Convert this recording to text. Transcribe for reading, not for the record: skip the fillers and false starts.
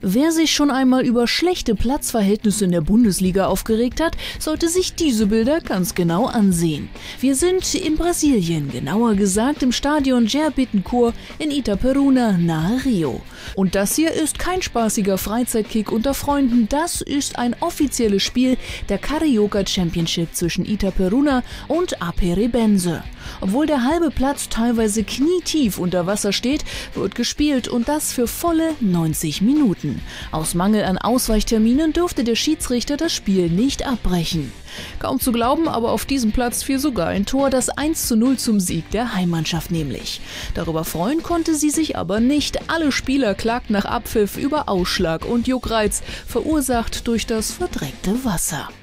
Wer sich schon einmal über schlechte Platzverhältnisse in der Bundesliga aufgeregt hat, sollte sich diese Bilder ganz genau ansehen. Wir sind in Brasilien, genauer gesagt im Stadion Jair Bittencourt in Itaperuna nahe Rio. Und das hier ist kein spaßiger Freizeitkick unter Freunden, das ist ein offizielles Spiel der Carioca Championship zwischen Itaperuna und Aparecidense. Obwohl der halbe Platz teilweise knietief unter Wasser steht, wird gespielt und das für volle 90 Minuten. Aus Mangel an Ausweichterminen durfte der Schiedsrichter das Spiel nicht abbrechen. Kaum zu glauben, aber auf diesem Platz fiel sogar ein Tor, das 1:0 zum Sieg der Heimmannschaft nämlich. Darüber freuen konnte sie sich aber nicht. Alle Spieler klagten nach Abpfiff über Ausschlag und Juckreiz, verursacht durch das verdreckte Wasser.